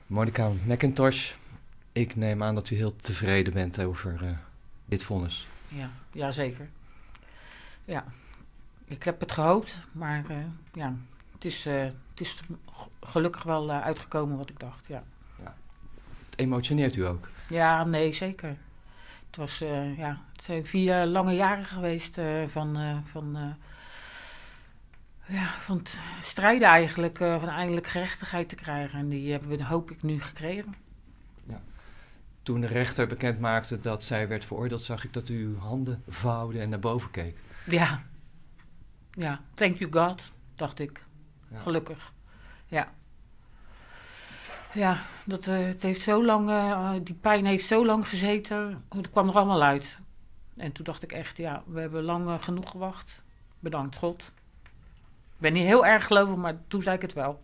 Monica McIntosh, ik neem aan dat u heel tevreden bent over dit vonnis. Ja, ja, zeker. Ja, ik heb het gehoopt, maar ja, het is gelukkig wel uitgekomen wat ik dacht, ja. Het emotioneert u ook. Ja, nee, zeker. Het was, het zijn 4 lange jaren geweest van het strijden eigenlijk, van eindelijk gerechtigheid te krijgen. En die hebben we, hoop ik, nu gekregen. Ja. Toen de rechter bekend maakte dat zij werd veroordeeld, zag ik dat u uw handen vouwde en naar boven keek. Ja, ja, thank you God, dacht ik. Ja. Gelukkig, ja. Ja, het heeft zo lang, die pijn heeft zo lang gezeten. Het kwam er allemaal uit. En toen dacht ik echt, ja, we hebben lang genoeg gewacht. Bedankt God. Ik ben niet heel erg gelovig, maar toen zei ik het wel.